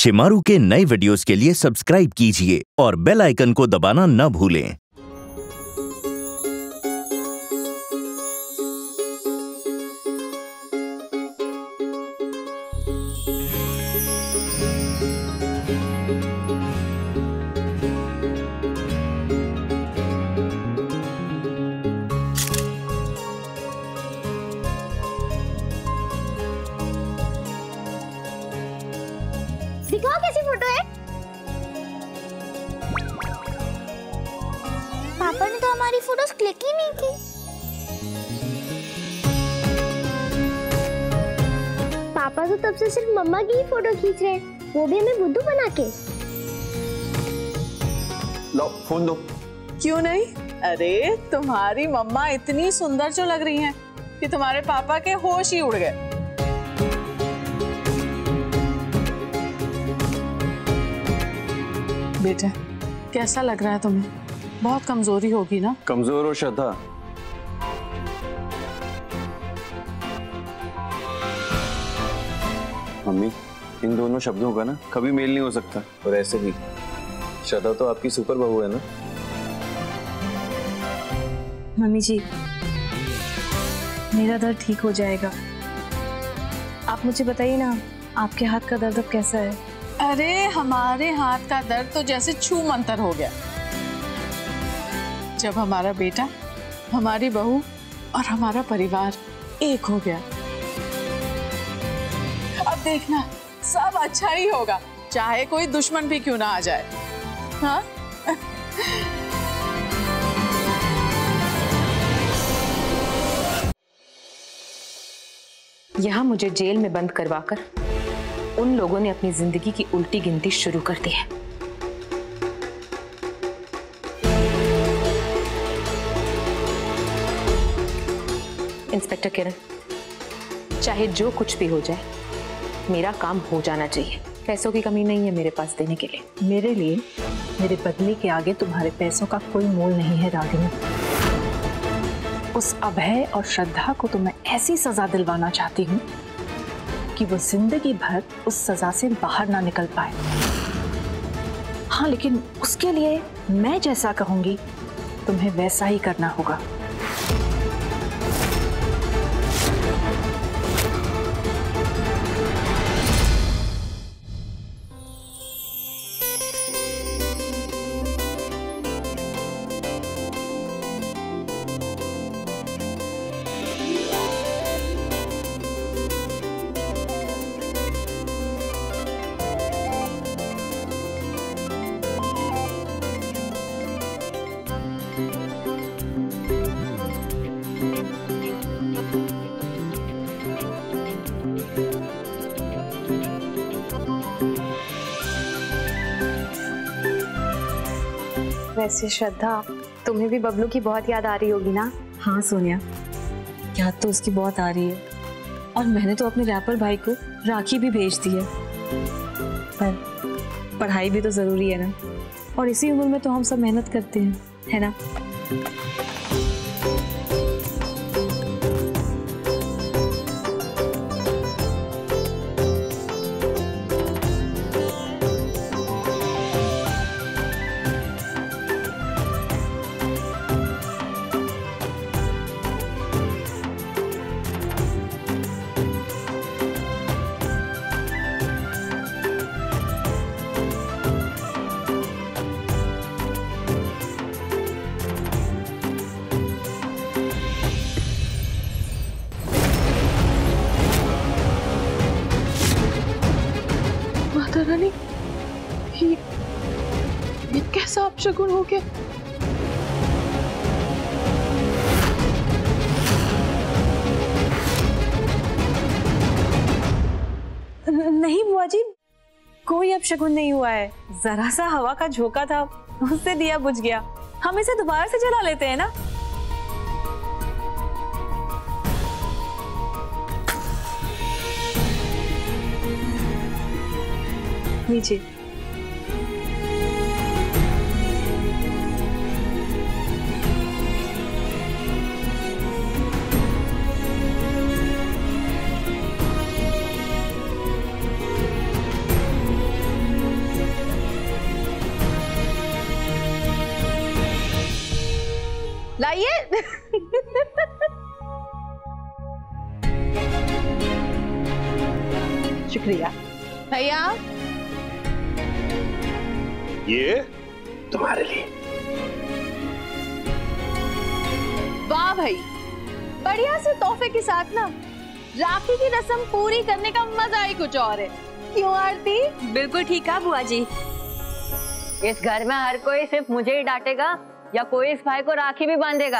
शिमारू के नए वीडियोस के लिए सब्सक्राइब कीजिए और बेल आइकन को दबाना न भूलें। दिखाओ कैसी फोटो है। पापा ने तो हमारी फोटोज क्लिक ही नहीं की। पापा तो तब से सिर्फ मम्मा की ही फोटो खींच रहे हैं, वो भी हमें बुद्धू बना के। लो फोन दो। क्यों नहीं? अरे तुम्हारी मम्मा इतनी सुंदर जो लग रही हैं कि तुम्हारे पापा के होश ही उड़ गए। बेटा कैसा लग रहा है तुम्हें? बहुत कमजोरी होगी ना? कमजोर हो श्रद्धा? मम्मी इन दोनों शब्दों का ना कभी मेल नहीं हो सकता। और ऐसे भी श्रद्धा तो आपकी सुपर बहू है ना। मम्मी जी मेरा दर्द ठीक हो जाएगा। आप मुझे बताइए ना, आपके हाथ का दर्द अब कैसा है? अरे हमारे हाथ का दर्द तो जैसे छू मंतर हो गया जब हमारा बेटा, हमारी बहू और हमारा परिवार एक हो गया। अब देखना सब अच्छा ही होगा, चाहे कोई दुश्मन भी क्यों ना आ जाए। हाँ? यहाँ मुझे जेल में बंद करवाकर उन लोगों ने अपनी जिंदगी की उल्टी गिनती शुरू कर दी है। इंस्पेक्टर किरण, चाहे जो कुछ भी हो जाए मेरा काम हो जाना चाहिए। पैसों की कमी नहीं है मेरे पास देने के लिए। मेरे लिए मेरे बदले के आगे तुम्हारे पैसों का कोई मोल नहीं है रागिनी। उस अभय और श्रद्धा को तो मैं ऐसी सजा दिलवाना चाहती हूँ कि वो जिंदगी भर उस सजा से बाहर ना निकल पाए। हाँ, लेकिन उसके लिए मैं जैसा कहूंगी तुम्हें वैसा ही करना होगा। वैसे श्रद्धा, तुम्हें भी बबलू की बहुत याद आ रही होगी ना? हाँ सोनिया, याद तो उसकी बहुत आ रही है। और मैंने तो अपने रैपर भाई को राखी भी भेज दी है। पर पढ़ाई भी तो जरूरी है ना, और इसी उम्र में तो हम सब मेहनत करते हैं, है ना? रानी, ये कैसा अपशगुन हो गया? नहीं बुआ जी, कोई अपशगुन नहीं हुआ है। जरा सा हवा का झोंका था, उससे दिया बुझ गया। हम इसे दोबारा से जला लेते हैं ना। नीचे शुक्रिया भैया। ये तुम्हारे लिए। वाह भाई, बढ़िया से तोहफे के साथ ना राखी की रस्म पूरी करने का मजा ही कुछ और है। क्यों आरती? बिल्कुल ठीक है बुआ जी। इस घर में हर कोई सिर्फ मुझे ही डांटेगा या कोई इस भाई को राखी भी बांधेगा?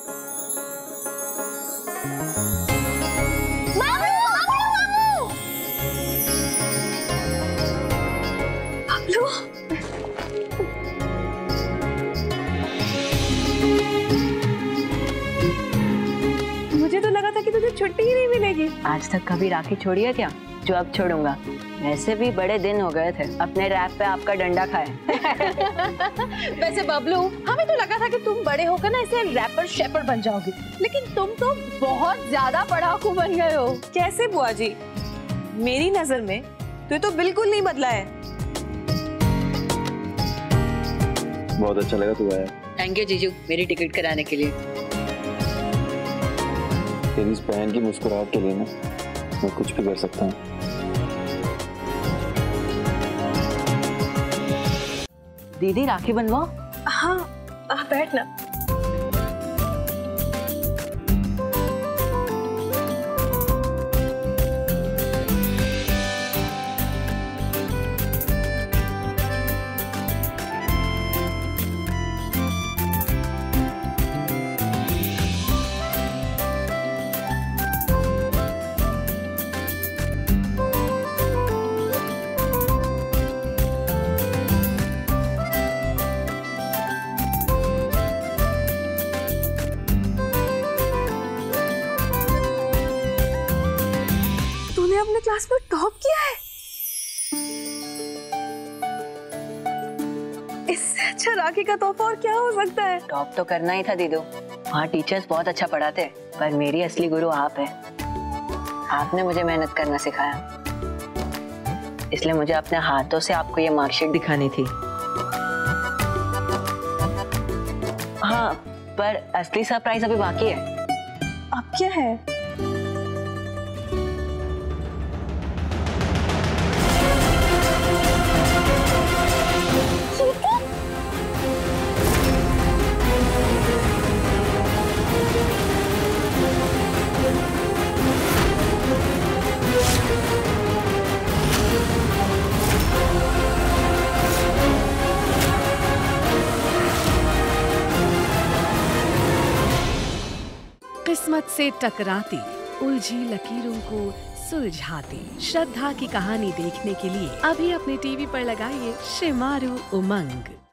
मुझे तो लगा था कि तुझे छुट्टी ही नहीं मिलेगी। आज तक कभी राखी छोड़ी है क्या? जो अब छोड़ूंगा। वैसे भी बड़े दिन हो गए थे अपने रैप पे आपका डंडा खाए। वैसे बबलू, हमें तो लगा था कि तुम बड़े होकर ना ऐसे रैपर शेपर बन जाओगी, लेकिन तुम तो बहुत ज्यादा पढ़ाकू बन गए हो। कैसे बुआ जी? मेरी नजर में तो बिल्कुल नहीं बदला है। बहुत अच्छा लगा तू आया। थैंक यू जीजू मेरी टिकट कराने के लिए। तेरी इस बहन की मुस्कुराहट के लिए ना मैं कुछ भी कर सकता हूँ। दीदी राखी बनवाओ। हाँ आप बैठना। अपने क्लास में टॉप किया है। इससे अच्छा राखी का तोहफा और क्या हो सकता है? टॉप तो करना ही था दीदू। वहाँ टीचर्स बहुत अच्छा पढ़ाते, पर मेरी असली गुरु आप है। आपने मुझे मेहनत करना सिखाया, इसलिए मुझे अपने हाथों से आपको ये मार्कशीट दिखानी थी। हाँ, पर असली सरप्राइज अभी बाकी है। अब क्या है? किस्मत से टकराती उलझी लकीरों को सुलझाती श्रद्धा की कहानी देखने के लिए अभी अपने टीवी पर लगाइए शिमारू उमंग।